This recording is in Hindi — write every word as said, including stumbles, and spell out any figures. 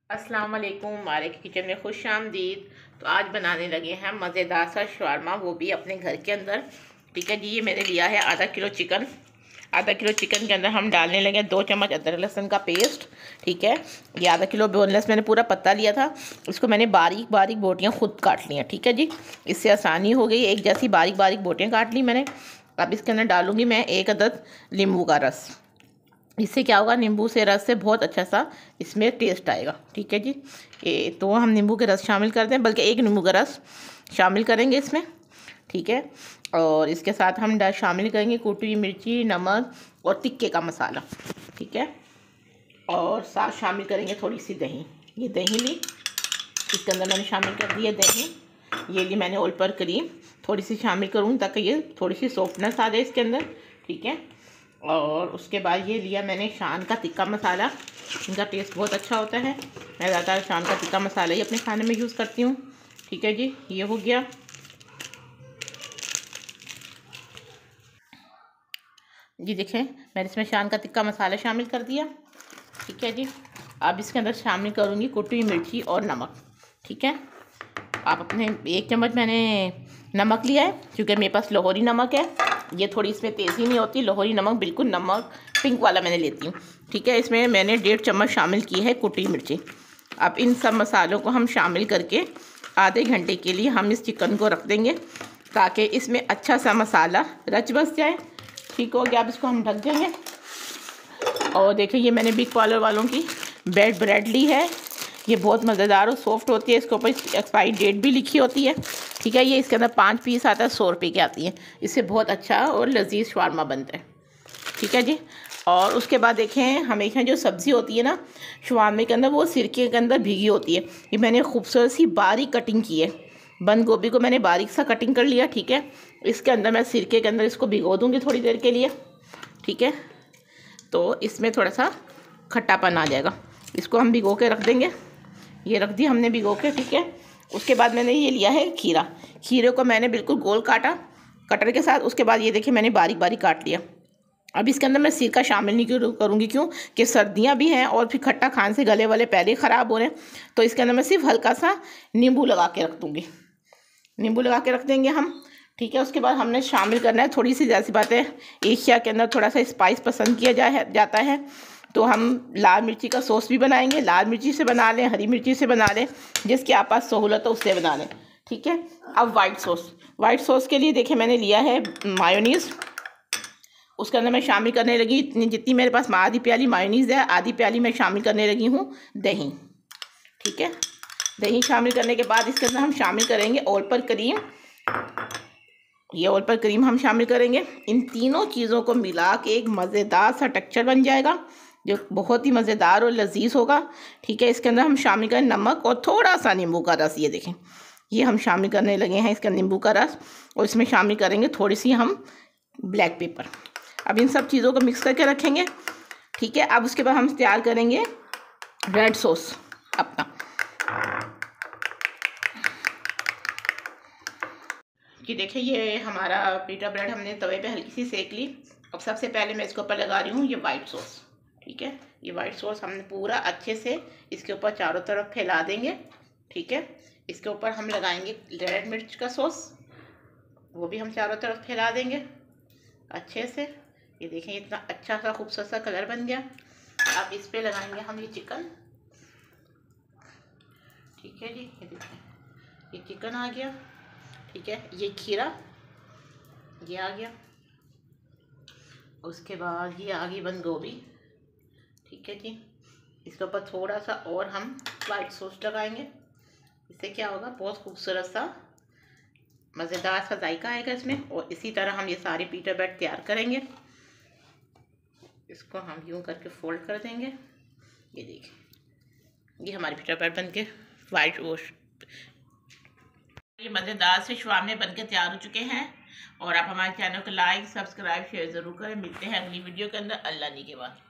अस्सलाम वालेकुम, हमारे किचन में खुश आमदीद। तो आज बनाने लगे हैं मज़ेदार सा शवारमा, वो भी अपने घर के अंदर। ठीक है जी, ये मैंने लिया है आधा किलो चिकन। आधा किलो चिकन के अंदर हम डालने लगे दो चम्मच अदरक लहसुन का पेस्ट। ठीक है, ये आधा किलो बोनलेस मैंने पूरा पत्ता लिया था, इसको मैंने बारीक बारीक बोटियाँ खुद काट ली हैं। ठीक है जी, इससे आसानी हो गई, एक जैसी बारीक बारीक बोटियाँ काट ली मैंने। अब इसके अंदर डालूँगी मैं एक अदद नींबू का रस। इससे क्या होगा, नींबू से रस से बहुत अच्छा सा इसमें टेस्ट आएगा। ठीक है जी, ये तो हम नींबू के रस शामिल करते हैं, बल्कि एक नींबू का रस शामिल करेंगे इसमें। ठीक है, और इसके साथ हम शामिल करेंगे कुटी हुई मिर्ची, नमक और तिक्के का मसाला। ठीक है, और साथ शामिल करेंगे थोड़ी सी दही। ये दही ली, इसके अंदर मैंने शामिल कर दी है दही। ये ली मैंने ओल पर क्रीम, थोड़ी सी शामिल करूँ ताकि ये थोड़ी सी सॉफ्टनेस आ जाए इसके अंदर। ठीक है, और उसके बाद ये लिया मैंने शान का तिक्का मसाला, इनका टेस्ट बहुत अच्छा होता है। मैं ज़्यादातर शान का तिक्का मसाला ही अपने खाने में यूज़ करती हूँ। ठीक है जी, ये हो गया। जी देखें, मैंने इसमें शान का तिक्का मसाला शामिल कर दिया। ठीक है जी, अब इसके अंदर शामिल करूँगी कुटी हुई मिर्ची और नमक। ठीक है, आप अपने एक चम्मच मैंने नमक लिया है, क्योंकि मेरे पास लाहौरी नमक है। ये थोड़ी इसमें तेज़ी नहीं होती, लाहौरी नमक बिल्कुल नमक पिंक वाला मैंने लेती हूँ। ठीक है, इसमें मैंने डेढ़ चम्मच शामिल की है कुटी मिर्ची। अब इन सब मसालों को हम शामिल करके आधे घंटे के लिए हम इस चिकन को रख देंगे, ताकि इसमें अच्छा सा मसाला रच बस जाए। ठीक हो गया, अब इसको हम ढक देंगे। और देखिए, ये मैंने बिग पार्लर वालों की ब्रेड ब्रेड ली है, ये बहुत मज़ेदार और सॉफ्ट होती है। इसके ऊपर एक्सपायरी डेट भी लिखी होती है। ठीक है, ये इसके अंदर पाँच पीस आता है, सौ रुपये की आती है। इससे बहुत अच्छा और लजीज शवारमा बनता है। ठीक है जी, और उसके बाद देखें, हमेशा जो सब्ज़ी होती है ना शवारमे के अंदर, वो सिरके के अंदर भीगी होती है। ये मैंने खूबसूरत सी बारीक कटिंग की है, बंद गोभी को मैंने बारीक सा कटिंग कर लिया। ठीक है, इसके अंदर मैं सिरके के अंदर इसको भिगो दूँगी थोड़ी देर के लिए। ठीक है, तो इसमें थोड़ा सा खट्टापन आ जाएगा। इसको हम भिगो के रख देंगे, ये रख दिया हमने भिगो के। ठीक है, उसके बाद मैंने ये लिया है खीरा। खीरे को मैंने बिल्कुल गोल काटा कटर के साथ। उसके बाद ये देखिए मैंने बारीक बारीक काट लिया। अब इसके अंदर मैं सिरका शामिल नहीं करूँगी, क्यों कि सर्दियाँ भी हैं और फिर खट्टा खाने से गले वाले पहले ख़राब हो रहे हैं। तो इसके अंदर मैं सिर्फ हल्का सा नींबू लगा के रख दूँगी, नींबू लगा के रख देंगे हम। ठीक है, उसके बाद हमने शामिल करना है थोड़ी सी, जैसी बात है एशिया के अंदर थोड़ा सा स्पाइस पसंद किया जा जाता है, तो हम लाल मिर्ची का सॉस भी बनाएंगे। लाल मिर्ची से बना लें, हरी मिर्ची से बना लें, जिसके आप पास सहूलत हो उससे बना लें। ठीक है, अब वाइट सॉस वाइट सॉस के लिए देखिए मैंने लिया है मायोनीज़। उसके अंदर मैं शामिल करने लगी, इतनी जितनी मेरे पास आधी प्याली मायोनीज़ है, आधी प्याली मैं शामिल करने लगी हूँ दही। ठीक है, दही शामिल करने के बाद इसके अंदर हम शामिल करेंगे ऑल पर क्रीम। ये ऑल पर क्रीम हम शामिल करेंगे। इन तीनों चीज़ों को मिला के एक मज़ेदार सा टेक्सचर बन जाएगा, जो बहुत ही मज़ेदार और लजीज होगा। ठीक है, इसके अंदर हम शामिल करें नमक और थोड़ा सा नींबू का रस। ये देखें, ये हम शामिल करने लगे हैं इसका नींबू का रस, और इसमें शामिल करेंगे थोड़ी सी हम ब्लैक पेपर। अब इन सब चीज़ों को मिक्स करके रखेंगे। ठीक है, अब उसके बाद हम तैयार करेंगे रेड सॉस अपना। कि देखिए, ये हमारा पीटा ब्रेड हमने तवे पे हल्की सी सेक ली। अब सबसे पहले मैं इसके ऊपर लगा रही हूँ ये वाइट सॉस। ठीक है, ये वाइट सॉस हमने पूरा अच्छे से इसके ऊपर चारों तरफ फैला देंगे। ठीक है, इसके ऊपर हम लगाएंगे रेड मिर्च का सॉस, वो भी हम चारों तरफ फैला देंगे अच्छे से। ये देखें, इतना अच्छा सा खूबसूरत सा कलर बन गया। अब इस पर लगाएंगे हम ये चिकन। ठीक है जी, ये देखें, ये चिकन आ गया। ठीक है, ये खीरा ये आ गया, उसके बाद ये आ गई बंद गोभी। ठीक है जी, इसके ऊपर थोड़ा सा और हम वाइट सॉस लगाएंगे। इससे क्या होगा, बहुत खूबसूरत सा मज़ेदार सा जायका आएगा इसमें। और इसी तरह हम ये सारे पीटा ब्रेड तैयार करेंगे। इसको हम यूँ करके फोल्ड कर देंगे। ये देखिए, ये हमारे पीटा ब्रेड बन के वाइट वॉश ये मज़ेदार से शवारमे बनके तैयार हो चुके हैं। और आप हमारे चैनल को लाइक सब्सक्राइब शेयर ज़रूर करें। मिलते हैं अगली वीडियो के अंदर। अल्लाह ने के बाद।